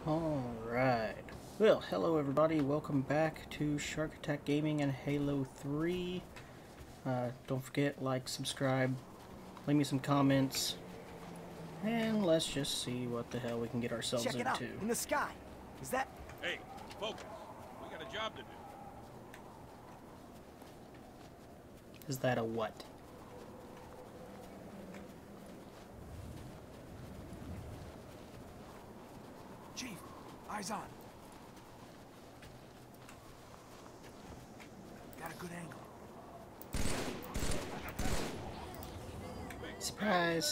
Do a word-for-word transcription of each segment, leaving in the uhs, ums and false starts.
Alright. Well, hello everybody. Welcome back to Shark Attack Gaming and Halo three. Uh, don't forget, like, subscribe, leave me some comments, and let's just see what the hell we can get ourselves Check it into. out, in the sky. Is that... Hey, focus. We got a job to do. Is that a what? Chief, eyes on. Got a good angle. Surprise!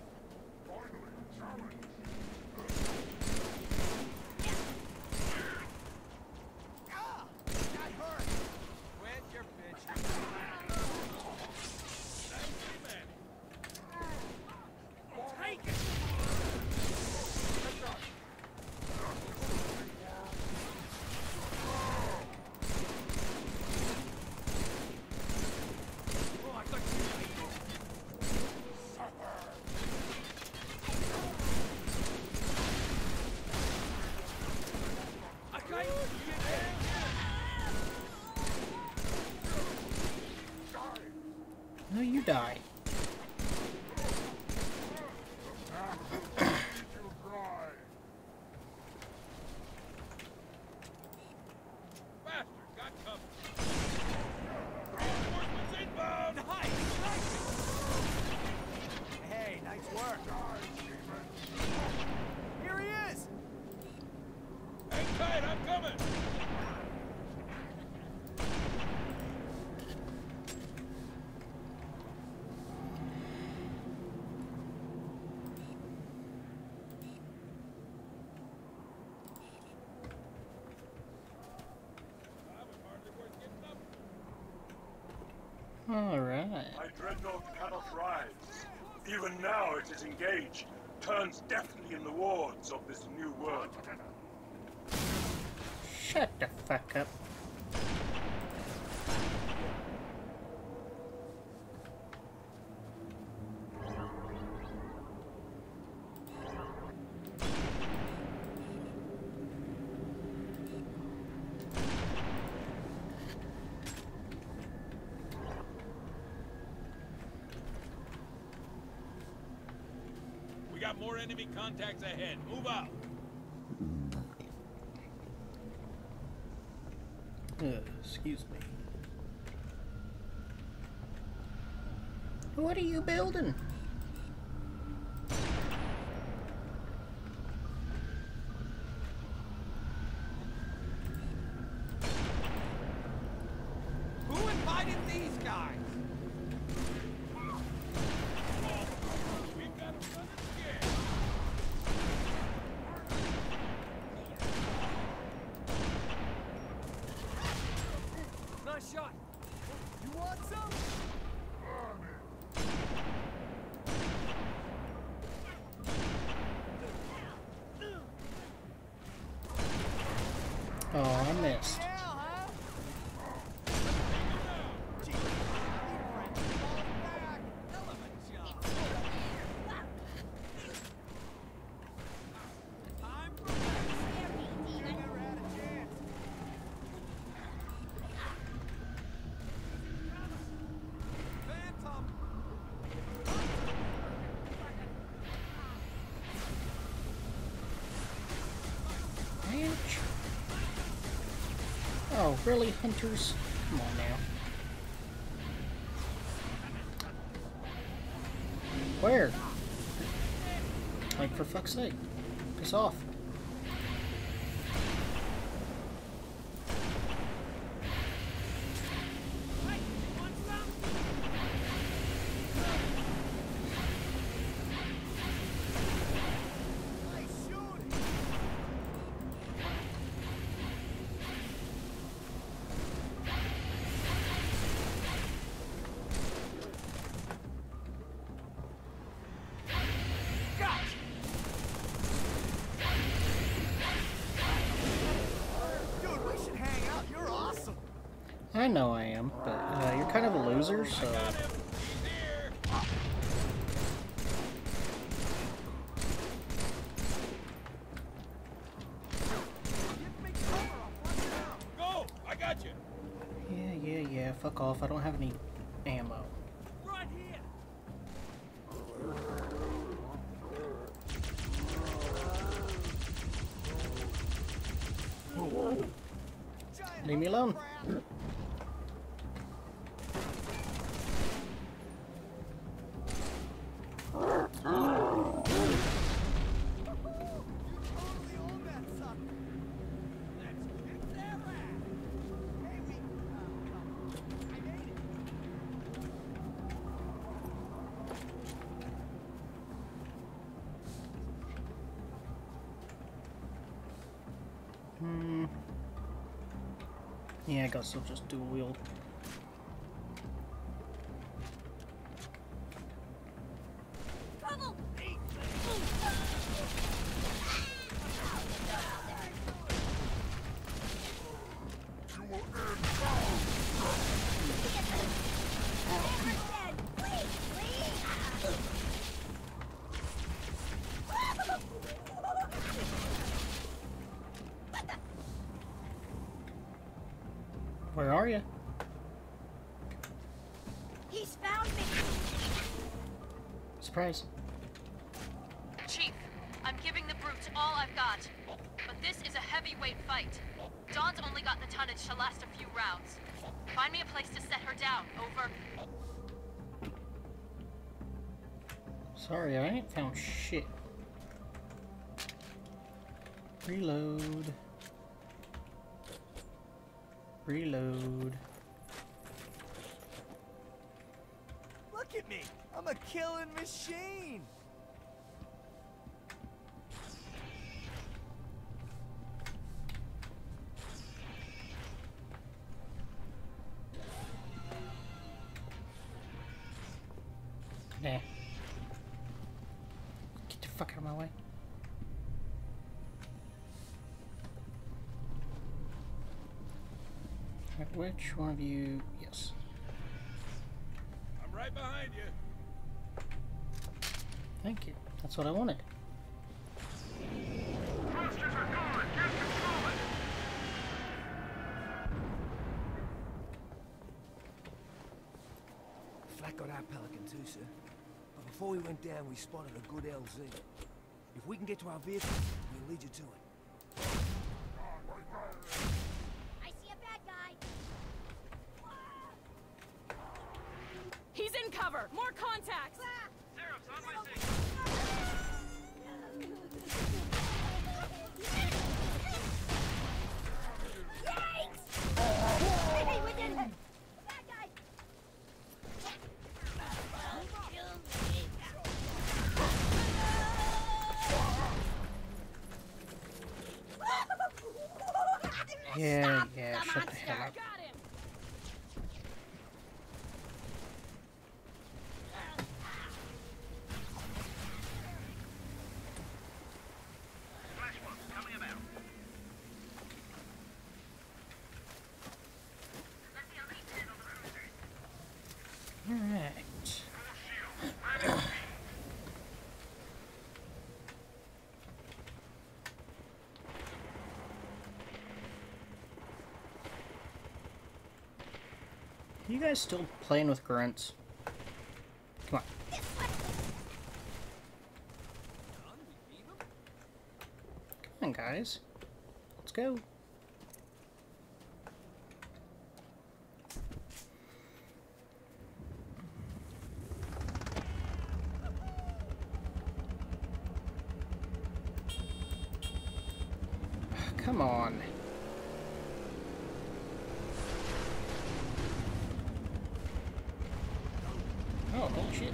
No, you die. Bastard, got cover. Reinforcements inbound! Nice! Nice! Hey, nice work. Here he is! Hang tight, I'm coming! Alright. My dreadnought cannot rise. Even now it is engaged, turns deftly in the wards of this new world. Shut the fuck up. We got more enemy contacts ahead. Move out! Uh, excuse me. What are you building? Who invited these guys? We've got them running scared. Nice shot. You want some? Oh, I missed. Hell, huh? Gee, back. Hell of a job. Time for never had a chance. Phantom. Ouch. Oh, really, hunters? Come on now. Where? Like, for fuck's sake. Piss off. Nice shooting. Gotcha. Dude, we should hang out. You're awesome. I know I am, but uh, you're kind of a loser, so... Got him! He's here! fuck off. I don't have any ammo. Right here. Leave me alone. Hmm. Yeah, I guess I'll just dual wield. Trouble. Where are you? He's found me. Surprise. Chief, I'm giving the brutes all I've got. But this is a heavyweight fight. Dawn's only got the tonnage to last a few rounds. Find me a place to set her down. Over. Sorry, I ain't found shit. Reload. Reload. Look at me! I'm a killing machine! Nah. Get the fuck out of my way. Which one of you? Yes. I'm right behind you. Thank you. That's what I wanted. Flak got our Pelican too, sir. But before we went down, we spotted a good L Z. If we can get to our vehicle, we'll lead you to it. I see a bad guy. He's in cover! More contacts! Yikes! Hey, we did it! Bad guy! Yeah, Stop yeah, the shut the hell monster. up. Got him! Alright. You guys still playing with grunts? Come on. Come on, guys. Let's go. Come on. Oh, holy shit.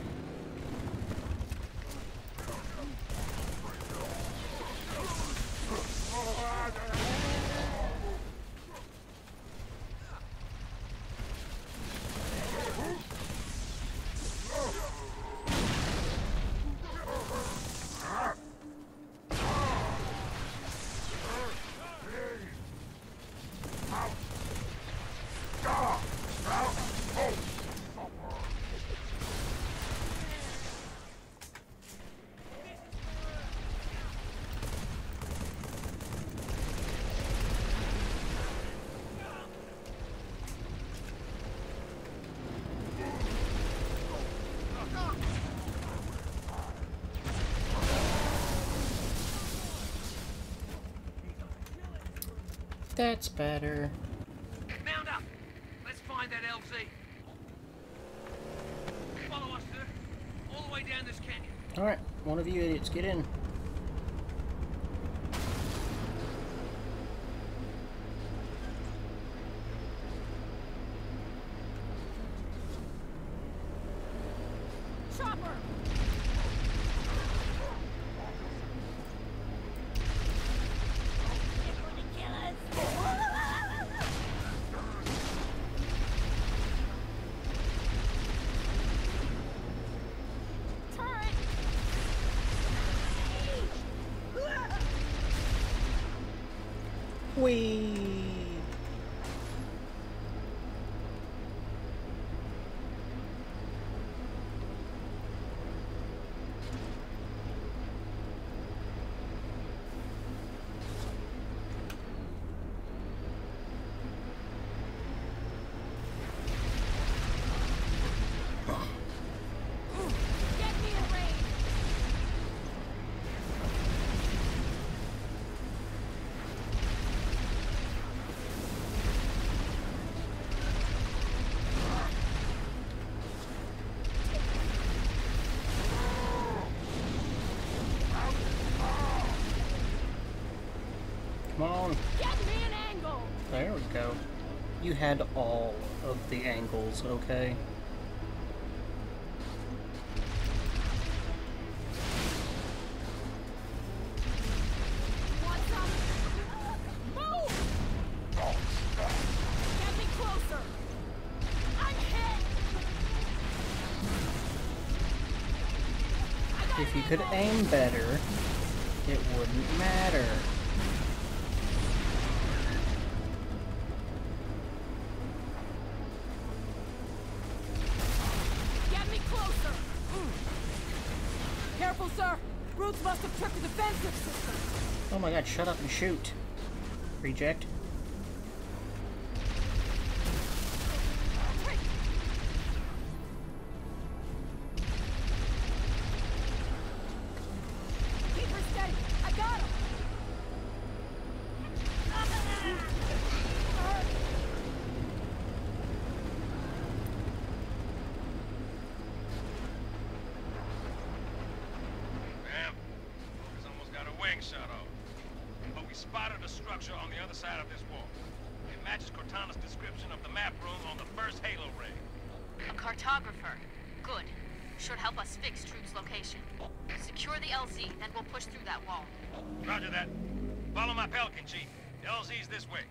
That's better. Mount up! Let's find that L Z. Follow us, sir. All the way down this canyon. Alright, one of you idiots, get in. Chopper! Whee! Get me in range! Come on. Get me an angle! There we go. You had all of the angles, okay? Want some? Move! Get me closer! I'm hit! I got If an you could angle. aim better, it wouldn't matter. Get me closer! Careful, sir! Brutes must have tripped the defensive system! Oh my god, shut up and shoot. Reject. Keep her steady! I got him! Damn. He's almost got a wing shot off. But we spotted a structure on the other side of this wall. It matches Cortana's description of the map room on the first Halo ray. A cartographer. Good. Should help us fix Trude's location. Secure the L Z, then we'll push through that wall. Roger that. Follow my Pelican, Chief. The L Z's this way.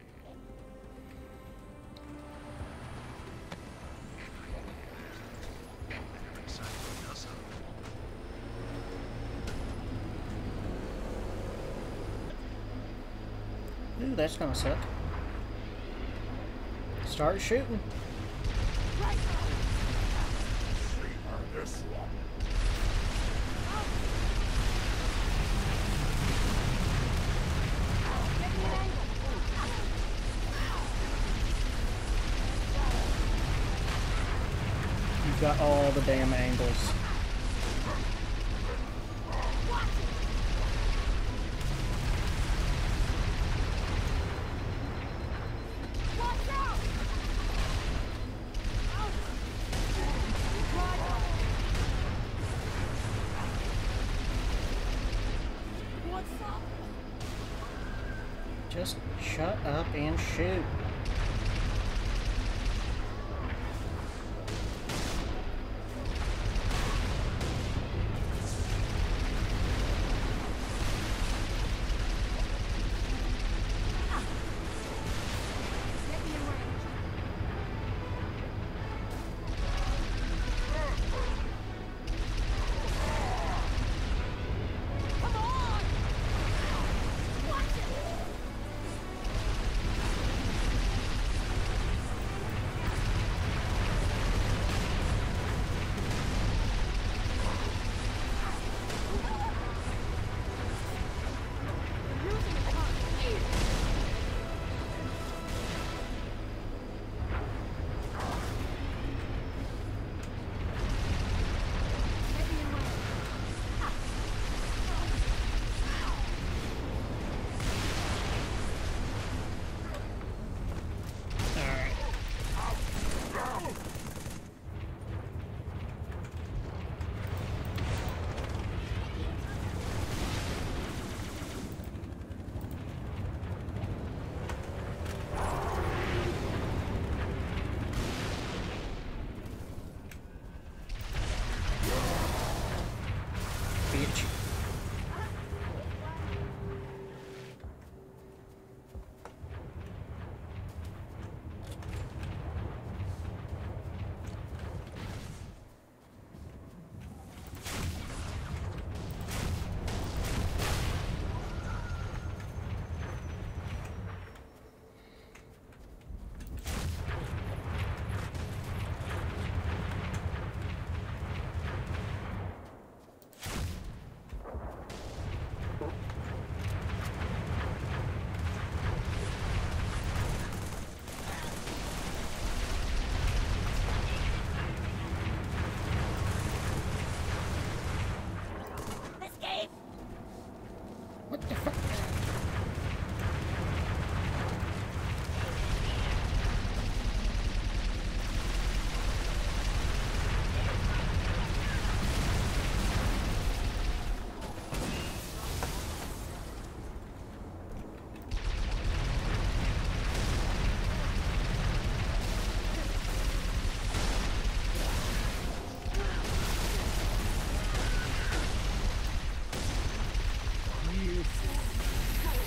Ooh, that's gonna suck. Start shooting. Right! Get me an angle! You've got all the damn angles. Watch it! Watch out! Out! Right. What's up? Just shut up and shoot. Get me in range. Come on! Watch it!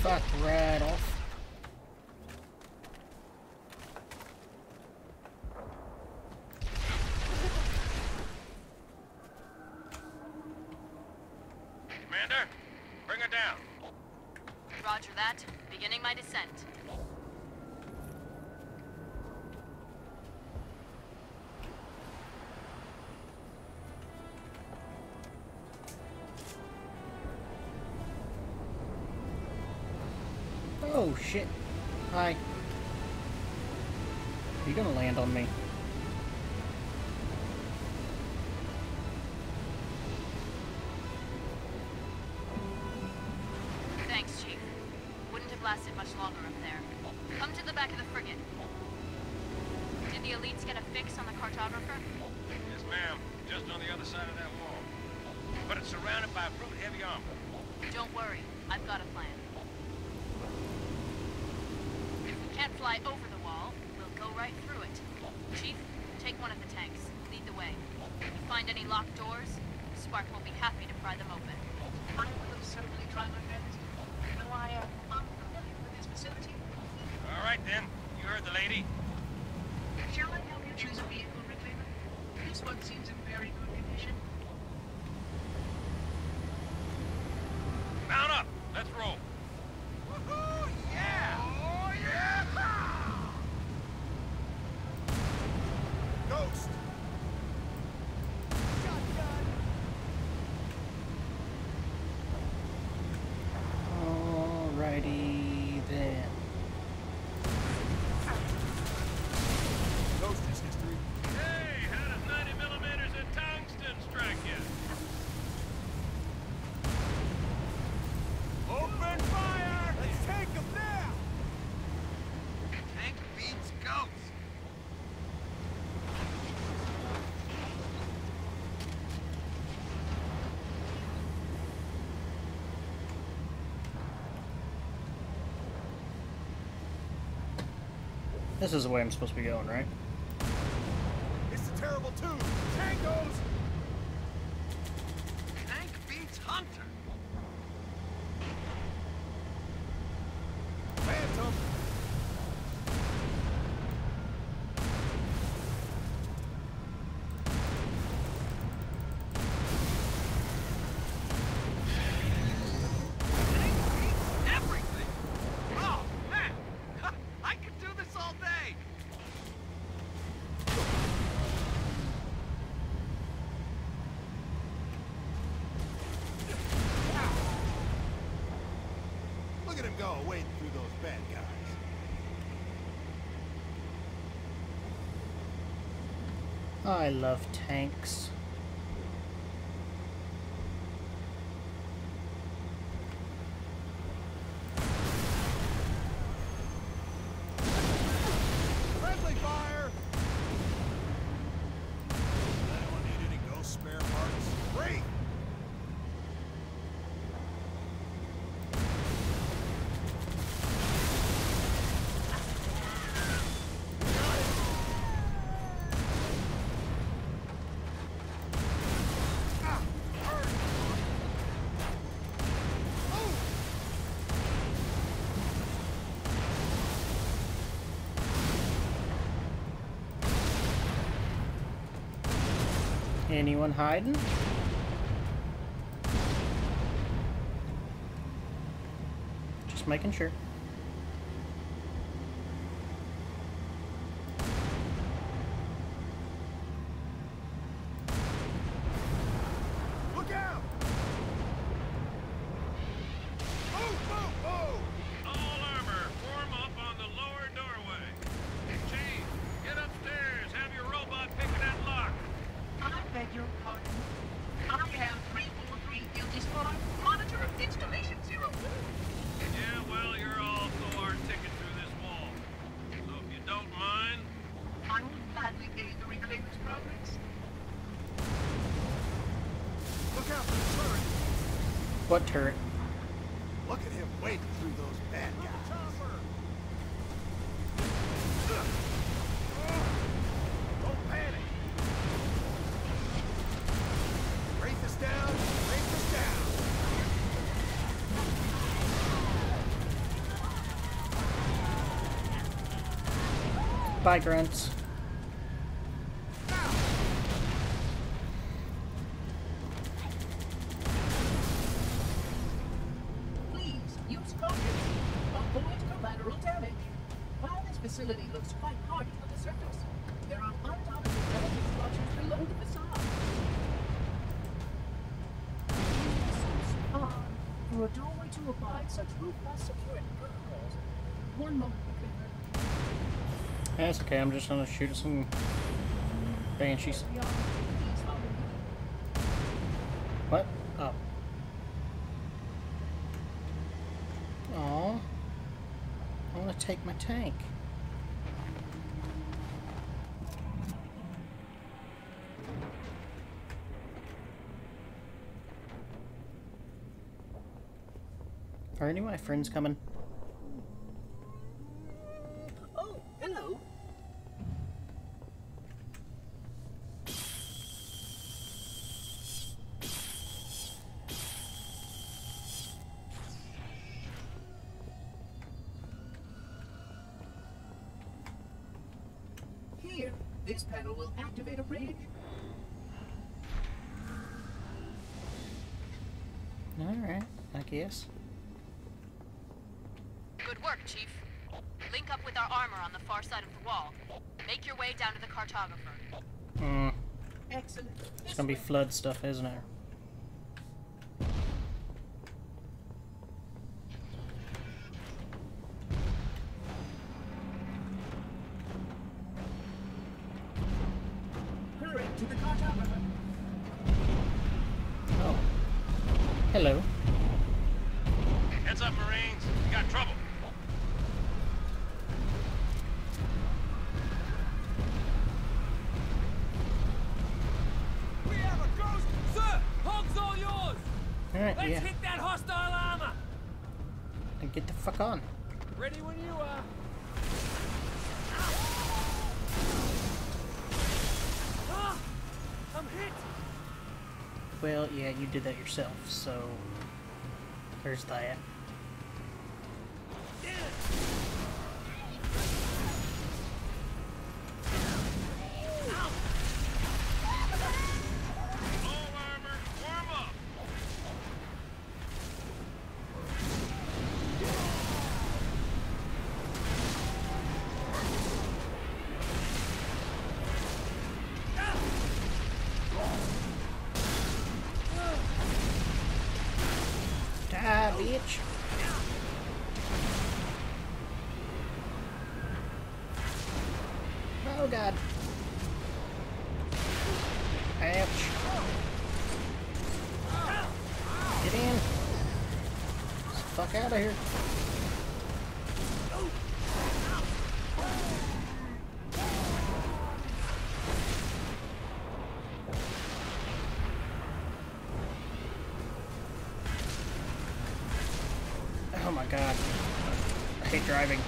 Fuck right off. Commander, bring her down. Roger that. Beginning my descent. Oh shit. Hi. You're gonna land on me. Thanks, Chief. Wouldn't have lasted much longer up there. Come to the back of the frigate. Did the elites get a fix on the cartographer? Yes, ma'am. Just on the other side of that wall. But it's surrounded by brute heavy armor. Don't worry. I've got a plan. If we can't fly over the wall, we'll go right through it. Chief, take one of the tanks. Lead the way. If you find any locked doors, Spark will be happy to pry them open. I will certainly try my best. Though I am unfamiliar with this facility. All right, then. You heard the lady. Shall I help you choose a vehicle, Reclaimer? This one seems in very good condition. Mount up. Let's roll. Woohoo! Yeah! Oh, yeah! Ghost! Alrighty then. Ghost is history. Hey, how does ninety millimeters of tungsten strike you? Open fire! Let's take them now! Tank beats ghost. This is the way I'm supposed to be going, right? It's the terrible two! Tangos! Tank beats Hunter. Phantom! Everything! Oh, man! I could do this all day! Look at him go, wading through those bad guys. I love tanks. Friendly fire! Anyone need any ghost spare parts? Great! Anyone hiding? Just making sure. Look out! Move, move, move! All armor, form up on the lower doorway. Chief, get upstairs. Have your robot picking that lock. I beg your pardon. I am three four three Guilty Spark, monitor of installation zero. Yeah, well, you're also our ticket through this wall. So if you don't mind, I will gladly aid the Reclaimer's progress. Look out for the turret! What turret? Look at him wading through those bad guys. Don't panic! Wraith us down! Wraith us down! Bye, grunts. Please use caution. Avoid collateral damage. While this facility looks quite hardy on the surface, there are undoubtedly relative structures below the facade. It seems odd for a doorway to abide such robust security protocols. One moment, Victor. That's okay, I'm just gonna shoot some banshees. Beyond, please follow me. What? Oh. Aw. I wanna take my tank. Are any of my friends coming? Oh, hello. Here, this panel will activate a bridge. Alright, I guess. Good work, Chief. Link up with our armor on the far side of the wall. Make your way down to the cartographer. Hmm. Excellent. It's gonna be flood stuff, isn't it? Hurry to the cartographer. Oh. Hello. Heads up, Marines. You got trouble. We have a ghost! Sir! Hog's all yours! Alright, Let's yeah. hit that hostile armor! And get the fuck on. Ready when you are. Ah! I'm hit! Well, yeah, you did that yourself, so there's that. All armor, warm up. Die, bitch. Oh god. Ouch. Get in. Get the fuck out of here. Oh my god. I hate driving.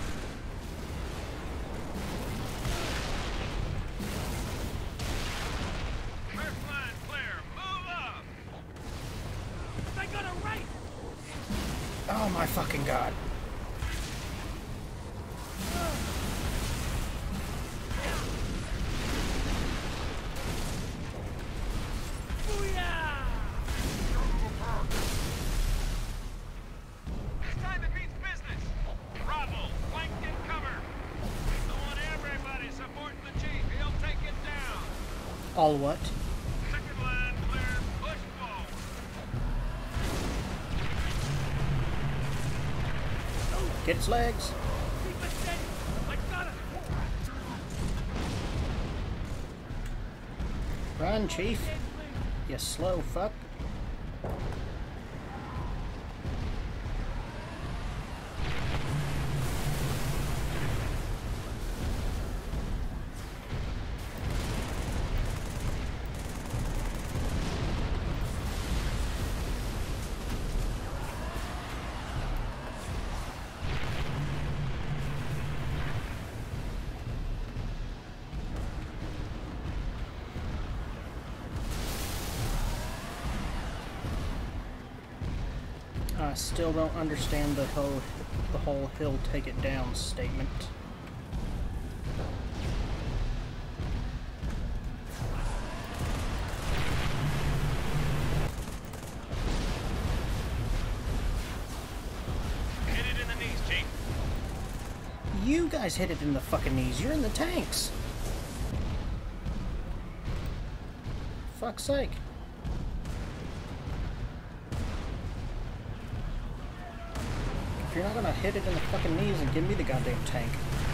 First line clear. Move up. They got a right! Oh my fucking god. Booyah! This time it means business. Bravo, flanked in cover. I want everybody supporting the chief. He'll take it down. All what? Second line clear. Push forward. Get its legs. Keep it steady! I got it! Run, chief. You slow fuck. I still don't understand the whole the whole hill take it down statement. You guys hit it in the fucking knees. You're in the tanks. Fuck's sake. If you're not gonna hit it in the fucking knees, then give me the goddamn tank.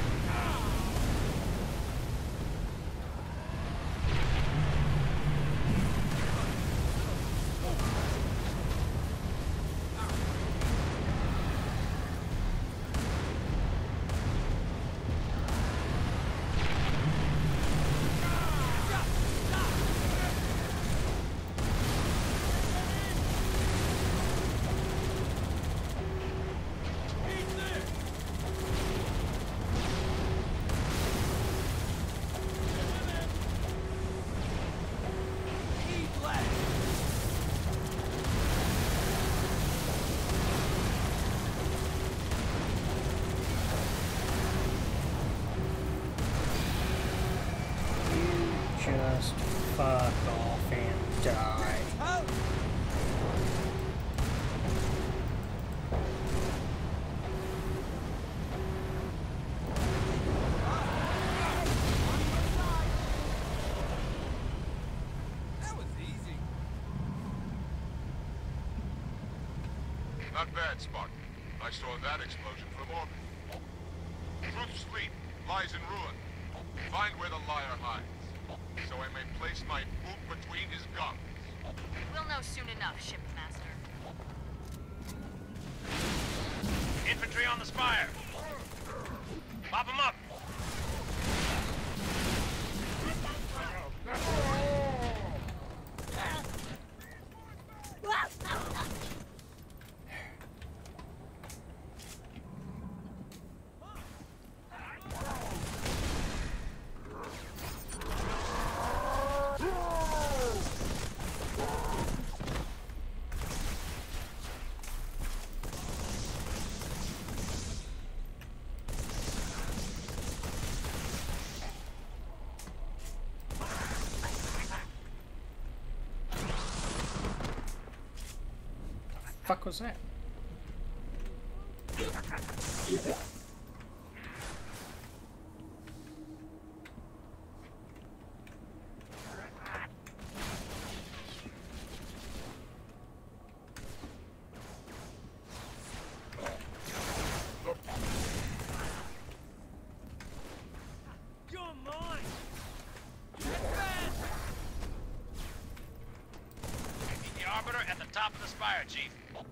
Just fuck off and die. That was easy. Not bad, Spartan. I saw that explosion from orbit. Truth's fleet lies in ruin. Find where the liar hides, so I may place my boot between his gums. We'll know soon enough, Shipmaster. Infantry on the spire. Pop them up. Fuck was that? You're mine! Meet the Arbiter at the top of the spire, Chief.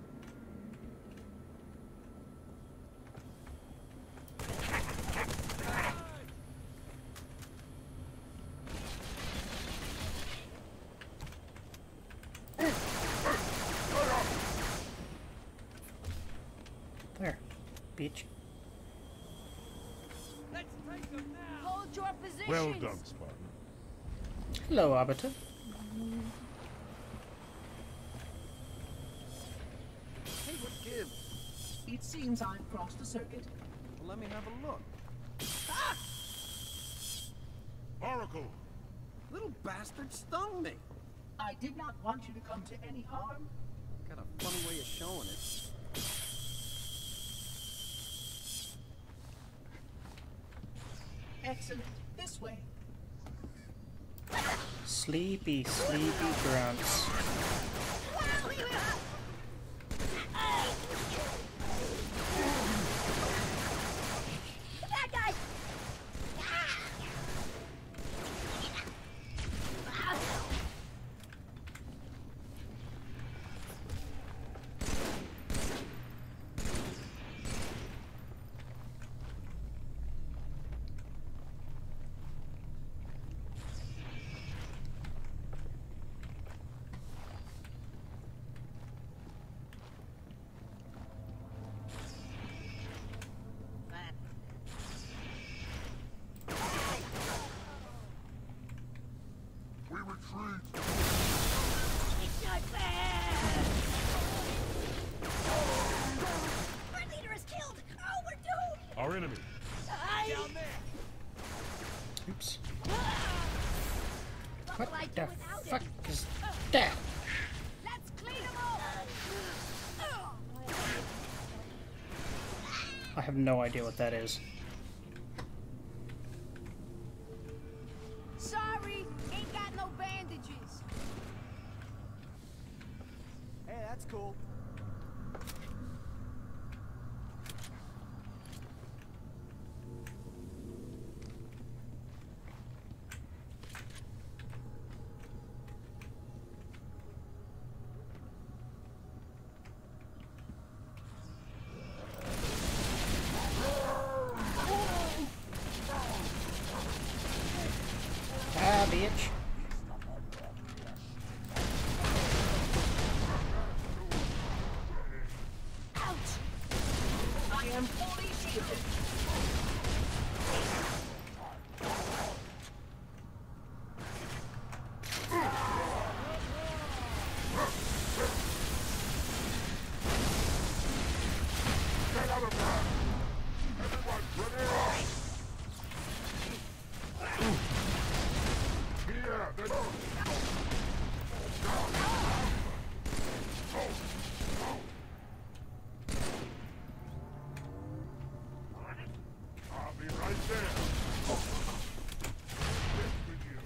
There, bitch. Let's take them now! Hold your position. Well done, Spartan. Hello, Arbiter. Hey, what gives? It seems I've crossed the circuit. Well, let me have a look. Oracle! Little bastard stung me. I did not want you to come to any harm. Got a funny way of showing it. Excellent. This way. Sleepy, sleepy grunts. That guy. We retreat! It's not fair. Our leader is killed. Oh, we're doomed. Our enemy! I... Down there! Oops. What What will I do the without fuck it? is that? Let's clean them all. I have no idea what that is. am fully shielded. I'll be right there. With you.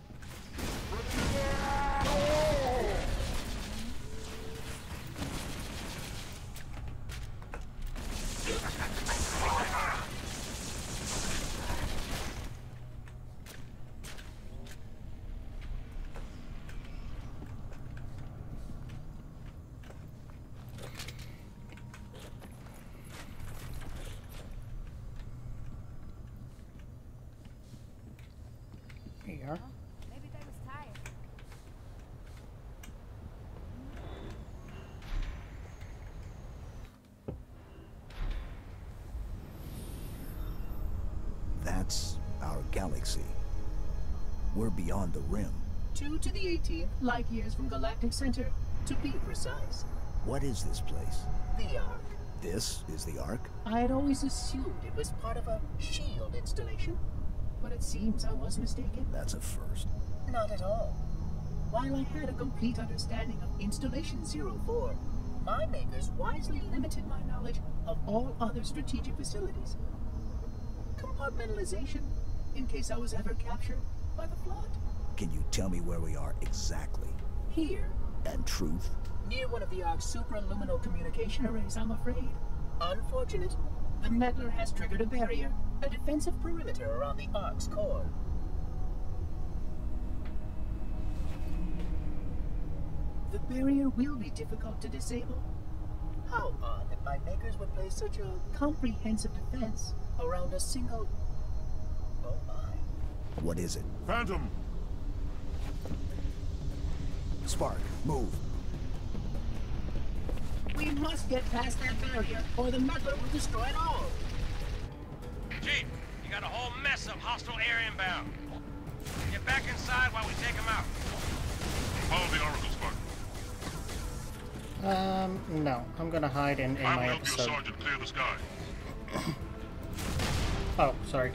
Here you are. Maybe they was tired. That's our galaxy. We're beyond the rim. two to the eighteenth, light years from Galactic Center, to be precise. What is this place? The Ark. This is the Ark? I had always assumed it was part of a shield installation, but it seems I was mistaken. That's a first. Not at all. While I had a complete understanding of Installation zero four, my makers wisely limited my knowledge of all other strategic facilities. Compartmentalization, in case I was ever captured by the Flood. Can you tell me where we are exactly? Here, And truth? near one of the Ark's supraluminal communication arrays, I'm afraid. Unfortunate, the meddler has triggered a barrier, a defensive perimeter around the Ark's core. The barrier will be difficult to disable. How odd that my makers would place such a comprehensive defense around a single... Oh my. What is it? Phantom! Spark, move. We must get past that barrier, or the meddler will destroy it all. Chief, you got a whole mess of hostile air inbound. Get back inside while we take them out. Follow the Oracle, Spark. Um, no. I'm gonna hide in, in I will my help your episode. sergeant clear the sky. Oh, sorry.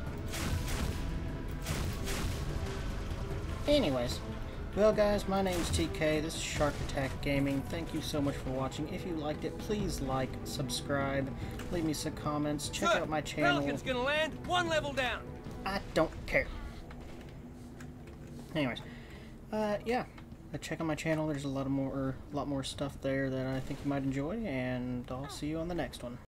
Anyways. Well guys, my name's T K, this is Shark Attack Gaming. Thank you so much for watching. If you liked it, please like, subscribe, leave me some comments, check Good. out my channel. Pelican's gonna land one level down. I don't care. Anyways, uh, yeah, uh, check out my channel. There's a lot of more, a lot more stuff there that I think you might enjoy, and I'll see you on the next one.